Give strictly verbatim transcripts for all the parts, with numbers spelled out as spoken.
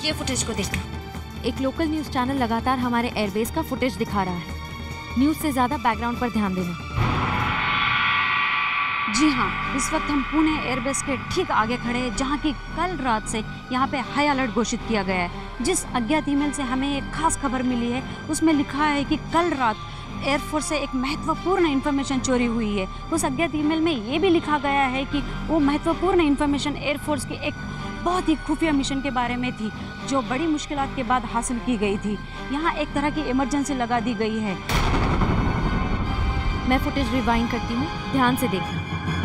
ये फुटेज को देखना। एक लोकल न्यूज चैनल लगातार हमारे एयरबेस का फुटेज दिखा रहा है। न्यूज से ज्यादा बैकग्राउंड पर ध्यान देना। जी हाँ, इस वक्त हम पुणे एयरबेस के ठीक आगे खड़े हैं, जहाँ की कल रात से यहाँ पे हाई अलर्ट घोषित किया गया है। जिस अज्ञात ईमेल से हमें एक खास खबर मिली है, उसमें लिखा है कि कल रात एयरफोर्स से एक महत्वपूर्ण इन्फॉर्मेशन चोरी हुई है। उस अज्ञात ईमेल में ये भी लिखा गया है कि वो महत्वपूर्ण इन्फॉर्मेशन एयरफोर्स के एक बहुत ही खुफिया मिशन के बारे में थी, जो बड़ी मुश्किलात के बाद हासिल की गई थी। यहाँ एक तरह की इमरजेंसी लगा दी गई है। मैं फुटेज रिवाइंड करती हूँ, ध्यान से देखना।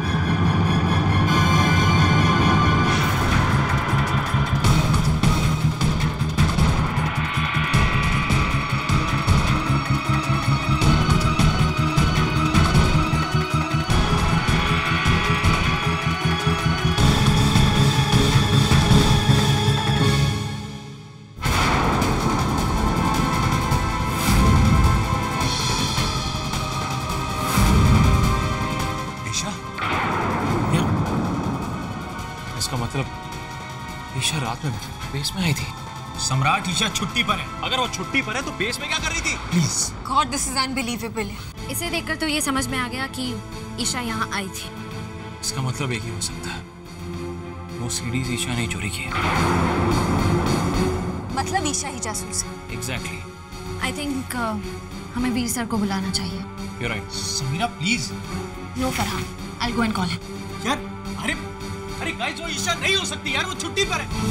ईशा रात में बेस में आई थी। सम्राट, ईशा छुट्टी पर है। अगर वो छुट्टी पर है तो बेस में क्या कर रही थी? Please God, this is unbelievable. इसे देखकर तो ये समझ में आ गया कि ईशा यहाँ आई थी। इसका मतलब एक ही हो सकता है, वो सीडीज ईशा ने चोरी की है। मतलब ईशा ही जासूस है। एग्जैक्टली। आई थिंक हमें वीर सर को बुलाना चाहिए। You right. Samira please. No Farhan, I will go and call him. यार अरे अरे गाइस, वो ईशा नहीं हो सकती यार, वो छुट्टी पर है।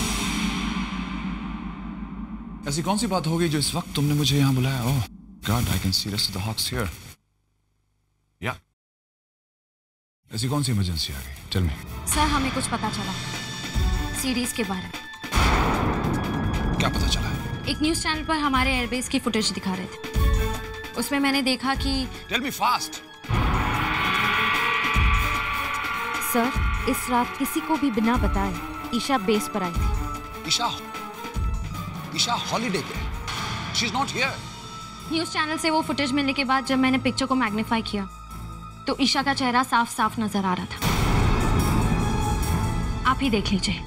ऐसी कौन सी बात होगी जो इस वक्त तुमने मुझे यहाँ बुलाया? Oh God, I can see rest of the hawks here. या ऐसी कौन सी इमरजेंसी आ गई? Tell me. सर, हमें कुछ पता चला सीरीज के बारे में। क्या पता चला? एक न्यूज चैनल पर हमारे एयरबेस की फुटेज दिखा रहे थे। उसमें मैंने देखा कि टेल मी फास्ट। सर, इस रात किसी को भी बिना बताए ईशा बेस पर आई थी। ईशा ईशा हॉलिडे पे, she is not here. News channel से वो फुटेज मिलने के बाद जब मैंने पिक्चर को मैग्नीफाई किया तो ईशा का चेहरा साफ साफ नजर आ रहा था। आप ही देख लीजिए।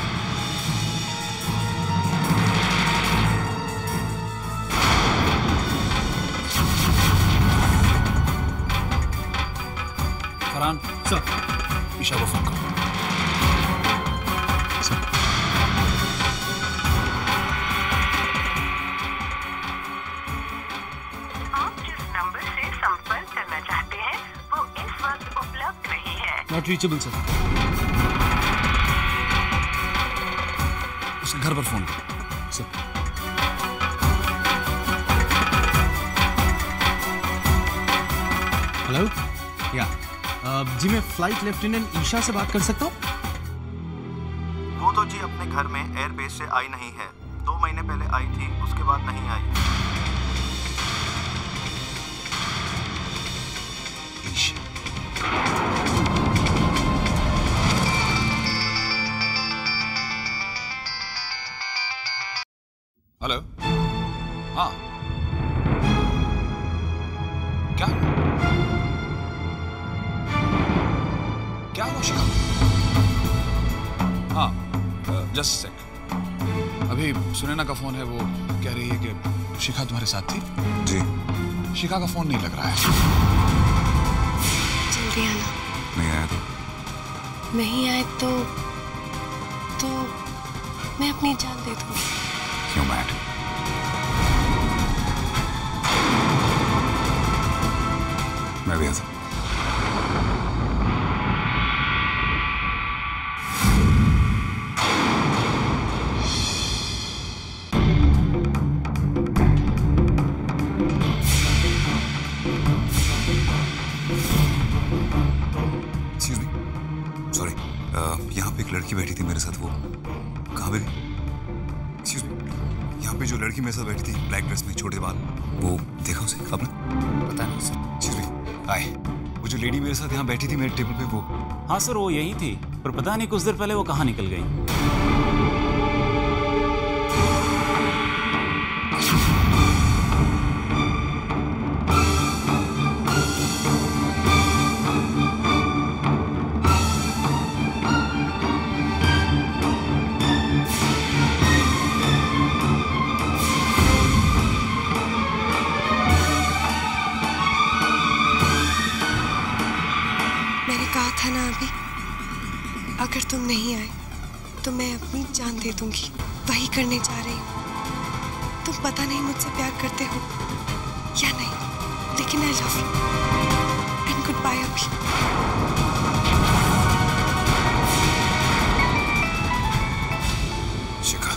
फरहान सर, ईशा को फोन करो। आप जिस नंबर से संपर्क करना चाहते हैं वो इस वक्त उपलब्ध नहीं है। Not reachable sir. उसने घर पर फोन करो। सर। हेलो, या जी मैं फ्लाइट लेफ्टिनेंट ईशा से बात कर सकता हूँ? वो तो जी अपने घर में एयरबेस से आई नहीं है। दो महीने पहले आई थी, उसके बाद नहीं आई। ईशा। हेलो। हाँ क्या क्या हुआ शिखा? हाँ जस्ट सेक। अभी सुनैना का फोन है, वो कह रही है कि शिखा तुम्हारे साथ थी। जी। शिखा का फोन नहीं लग रहा है। जल्दी आना। नहीं आया तो? नहीं आए तो तो मैं अपनी जान दे दूंगी। क्यों मैट? मैं भी आ सकता। लड़की बैठी थी मेरे साथ, वो कहाँ पे गई? एक्सक्यूज मी, यहाँ पे जो लड़की मेरे साथ बैठी थी ब्लैक ड्रेस में, छोटे बाल, वो देखा उसे आपने? पता नहीं सर। एक्सक्यूज मी, हाय, वो जो लेडी मेरे साथ यहाँ बैठी थी मेरे टेबल पे, वो? हाँ सर, वो यही थी, पर पता नहीं कुछ देर पहले वो कहाँ निकल गई। तुम नहीं आए तो मैं अपनी जान दे दूंगी। वही करने जा रही हूँ। तुम पता नहीं मुझसे प्यार करते हो या नहीं, लेकिन I love you and goodbye अभी। शिखा,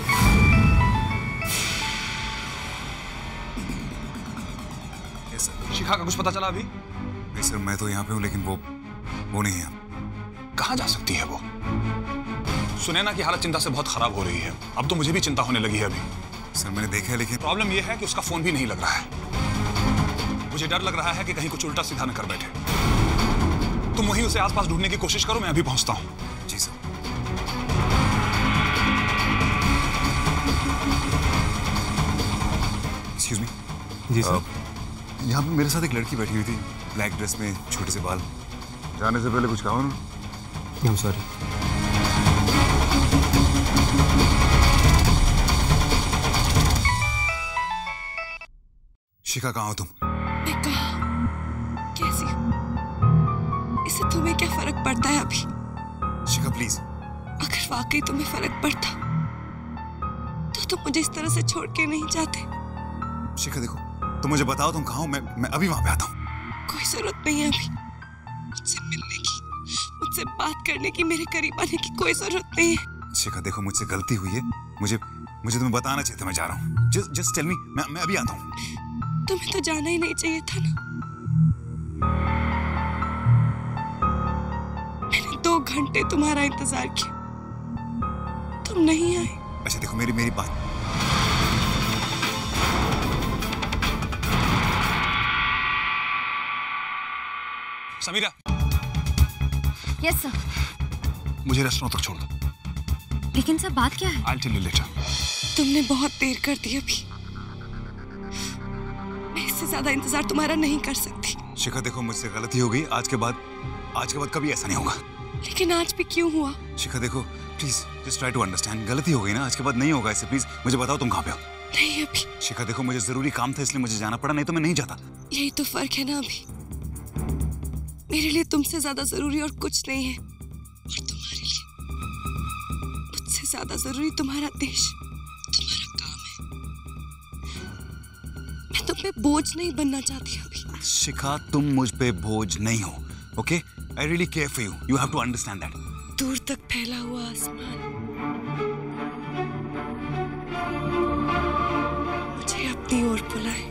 शिखा का कुछ पता चला अभी? नहीं सर, मैं तो यहाँ पे हूँ लेकिन वो वो नहीं है। कहाँ जा सकती है वो? सुनैना की हालत चिंता से बहुत खराब हो रही है। अब तो मुझे भी चिंता होने लगी है अभी। सर मैंने देखा है लेकिन प्रॉब्लम यह है कि उसका फोन भी नहीं लग रहा है। मुझे डर लग रहा है कि कहीं कुछ उल्टा सीधा न कर बैठे। तुम वहीं उसे आसपास ढूंढने की कोशिश करो, मैं अभी पहुंचता हूँ। जी सर। Excuse me. जी सर। यहाँ पे मेरे साथ एक लड़की बैठी हुई थी, ब्लैक ड्रेस में, छोटे से बाल। जाने से पहले कुछ कहा उन्होंने? I'm sorry। शिखा, कहाँ हो तुम? मैं कहाँ? कैसी? इससे तुम्हें क्या फर्क पड़ता है अभी? शिखा प्लीज। अगर वाकई तुम्हें फर्क पड़ता तो तुम मुझे इस तरह से छोड़ के नहीं जाते। शिखा देखो, तुम मुझे बताओ तुम कहाँ हो, मैं मैं अभी वहां पे आता हूँ। कोई जरूरत नहीं है अभी मुझसे मिलने की, मुझसे बात करने की, मेरे करीब आने की कोई जरूरत नहीं है। शिखा देखो, मुझसे गलती हुई है, मुझे मुझे तुम्हें बताना चाहिए था। मैं जा रहा हूँ। जस्ट जस्ट टेल मी, मैं मैं अभी आता हूँ। तुम्हें तो जाना ही नहीं चाहिए था ना। मैंने दो घंटे तुम्हारा इंतजार किया, तुम नहीं आए। अच्छा देखो, मेरी मेरी बात। समीरा। Yes sir. मुझे रेस्टोरेंट तक छोड़ दो। लेकिन सर बात क्या है? I'll tell you later। तुमने बहुत देर कर दी अभी। मैं इससे ज्यादा इंतजार तुम्हारा नहीं कर सकती। शिखा देखो, मुझसे गलती हो गई। आज के बाद आज के बाद कभी ऐसा नहीं होगा। लेकिन आज भी क्यों हुआ? शिखा देखो please, just try to understand. गलती हो गई ना, आज के बाद नहीं होगा ऐसे। प्लीज मुझे बताओ तुम कहाँ पे हो? नहीं अभी। शिखा देखो, मुझे जरूरी काम था इसलिए मुझे जाना पड़ा, नहीं तो मैं नहीं जाता। यही तो फर्क है ना अभी। मेरे लिए तुमसे ज्यादा जरूरी और कुछ नहीं है, और तुम्हारे लिए मुझसे ज्यादा जरूरी तुम्हारा देश, तुम्हारा काम है। मैं तुम पे बोझ नहीं बनना चाहती अभी। शिखा, तुम मुझ पे बोझ नहीं हो, okay? I really care for you, you have to understand that. दूर तक फैला हुआ आसमान मुझे अपनी ओर बुलाए।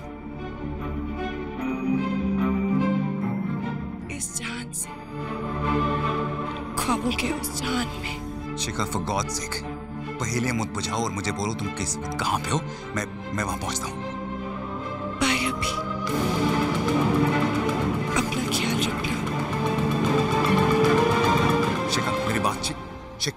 इस जहान से ख्वाबों के उस जहान में। शिखा, फॉर गॉड्स सेक, पहेलियां मत बुझाओ और मुझे बोलो तुम किस कहाँ पे हो। मैं मैं वहां पहुंचता हूँ। बाय अभी। अपना ख्याल रखना। शिखा, मेरी बात शिख शिख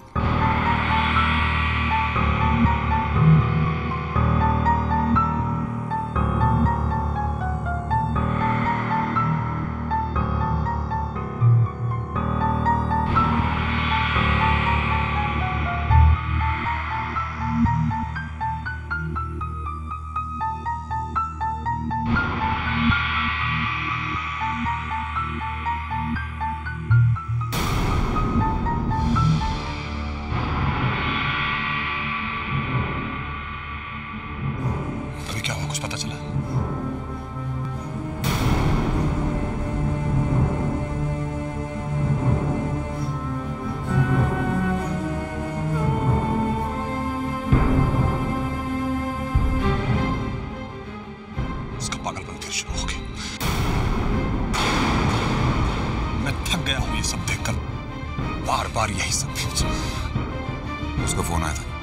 बार यही सब। उसका फोन आया था।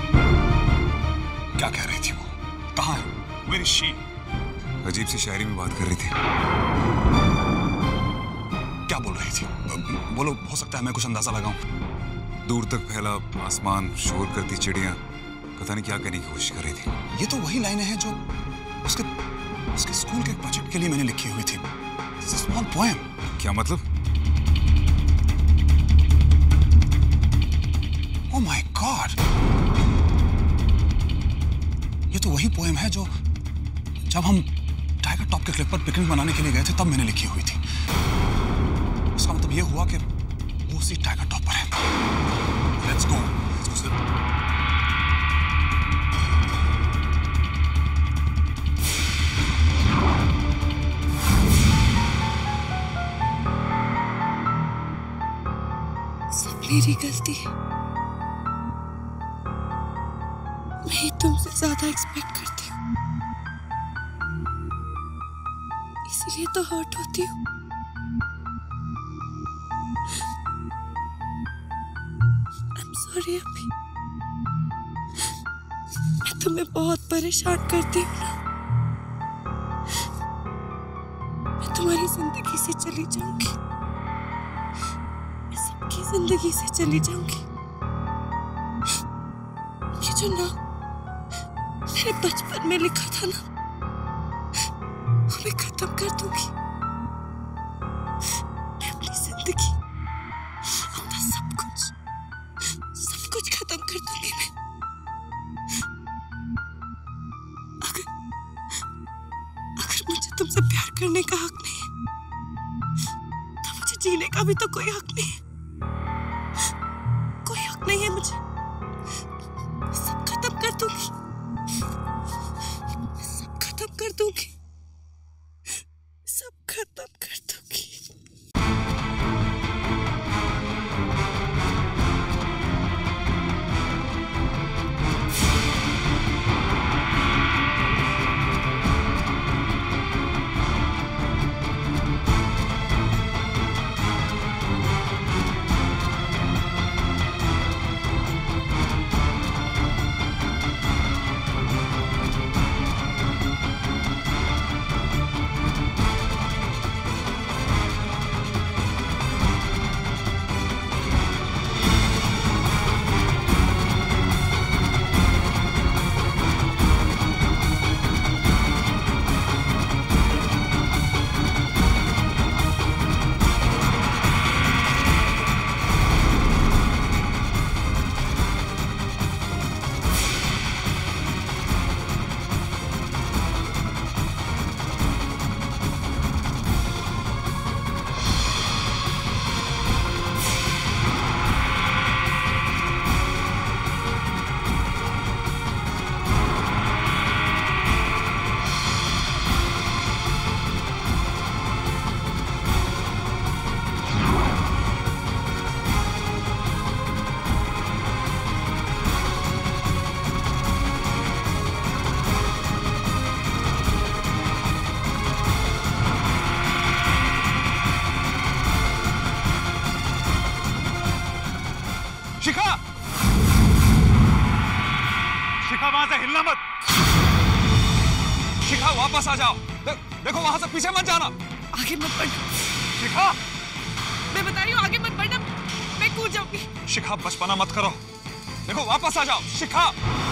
क्या कह रही थी वो? कहाँ है? Where is she? अजीब सी शायरी में बात कर रही थी। क्या बोल रही थी? बोलो, हो सकता है मैं कुछ अंदाजा लगाऊं। दूर तक फैला आसमान, शोर करती चिड़ियां, पता नहीं क्या कहने की कोशिश कर रही थी। ये तो वही लाइनें हैं जो उसके उसके स्कूल के प्रोजेक्ट के लिए मैंने लिखी हुई थी। It's a small poem। क्या मतलब? Oh my God! ये तो वही पोएम है जो जब हम टाइगर टॉप के क्लिप पर पिकनिक मनाने के लिए गए थे तब मैंने लिखी हुई थी। इसका मतलब ये हुआ कि वो उसी टाइगर टॉप पर है। Let's go. Let's go, sir. सब मेरी गलती है। मैं ही तुमसे ज्यादा एक्सपेक्ट करती हूँ, इसीलिए तो हर्ट होती हूँ। आई एम सॉरी अभी, मैं तुम्हें बहुत परेशान करती हूँ ना। मैं तुम्हारी जिंदगी से चली जाऊंगी, मैं सबकी जिंदगी से चली जाऊंगी। ये जो नाम मैंने बचपन में लिखा था ना, वो मैं खत्म कर दूंगी। मैं अपनी जिंदगी, अपना सब कुछ, सब कुछ खत्म कर दूंगी मैं। अगर अगर मुझे तुमसे प्यार करने का हक नहीं है, तो मुझे जीने का भी तो कोई हक नहीं है। कोई हक नहीं है मुझे। सब खत्म कर दूंगी, सब खत्म कर दूंगी, सब खत्म कर दूंगी। शिखा, शिखा वहां से हिलना मत। शिखा वापस आ जाओ। दे, देखो वहां से पीछे मत जाना। आगे मत बढ़ना। शिखा, मैं बता रही हूँ आगे मत बढ़ना, मैं कूद जाऊंगी। शिखा बचपना मत करो। देखो वापस आ जाओ। शिखा,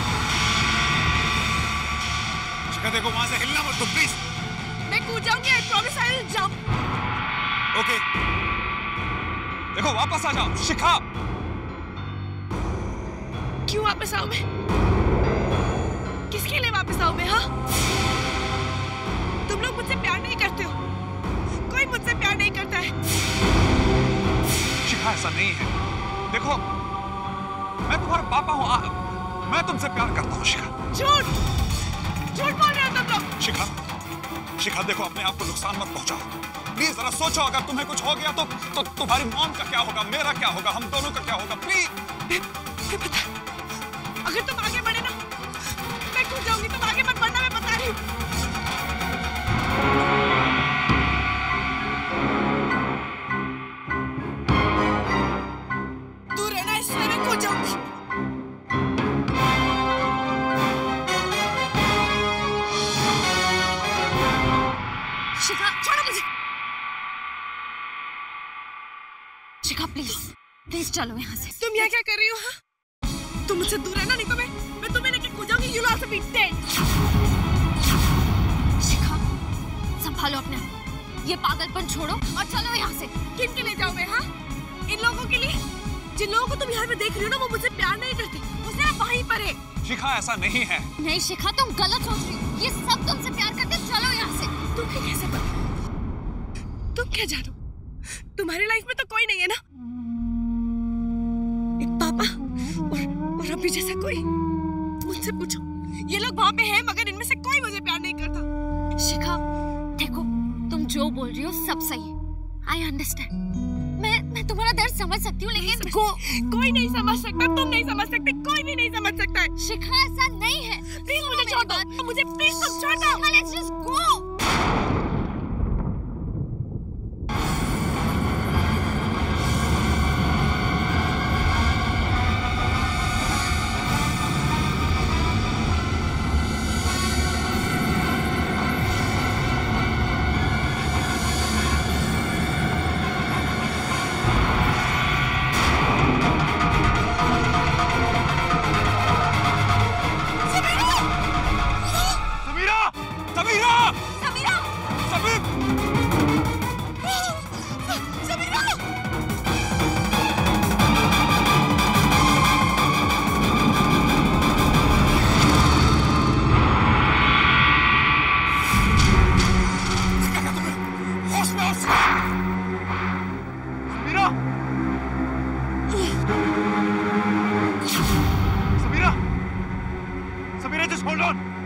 शिखा देखो वहां से हिलना मत तो प्लीज। मैं कूद जाऊंगी। I promise I will jump. Okay, देखो वापस आ जाओ। शिखा, क्यों वापस आऊं मैं? किसके लिए वापस आऊं मैं? हाँ, तुम लोग मुझसे प्यार नहीं करते हो, कोई मुझसे प्यार नहीं करता है। शिखा ऐसा नहीं है। देखो मैं तुम्हारा पापा हूँ, मैं तुमसे प्यार करता हूँ। शिखा, झूठ झूठ बोल रहे हो तुम लोग। शिखा, शिखा देखो अपने आप को नुकसान मत पहुंचाओ प्लीज। जरा सोचो अगर तुम्हें कुछ हो गया तो, तो तुम्हारी मॉम का क्या होगा, मेरा क्या होगा, हम दोनों का क्या होगा। प्लीज मैं, मैं बता, अगर तुम आगे बढ़े ना मैं कूद जाऊंगी। तुम आगे मत बढ़ना, मैं बता रही हूँ। दूर रहना, इसलिए मैं कूद जाऊंगी। शिखा, छोड़ो मुझे। शिखा प्लीज, प्लीज चलो यहाँ से। तुम यहाँ क्या कर रही हो? हाँ? तुम मुझसे दूर रहना, नहीं तो मैं मैं तुम्हें लेके कूद जाऊंगी। You'll also be dead। शिखा, संभालो अपने आप। ये पागलपन छोड़ो और चलो यहाँ से। किन के लिए जाऊँ मैं? हाँ, इन लोगों के लिए जिन लोगों को तुम यहाँ पे देख रही हो ना, वो मुझसे प्यार नहीं करते, वो सिर्फ वहीं पर है। शिखा ऐसा नहीं है। नहीं शिखा, तुम गलत सोच रही हो। ये सब तुमसे प्यार करते। चलो यहाँ से। तुम्हें कैसे पता? तुम क्या जानो? तुम्हारी लाइफ में तो कोई नहीं है ना। आप भी जैसा कोई मुझसे पूछो, ये लोग वहाँ पे हैं मगर इनमें से कोई मुझे प्यार नहीं करता। शिखा देखो, तुम जो बोल रही हो सब सही है, आई अंडरस्टैंड। मैं मैं तुम्हारा दर्द समझ सकती हूँ, लेकिन को, कोई नहीं समझ सकता, तुम नहीं समझ सकते, कोई भी नहीं समझ सकता है। शिखा ऐसा नहीं है, प्लीज मुझे छोड़ दो, मुझे प्लीज तुम छोड़ दो। Let's just go. Samira, just hold on.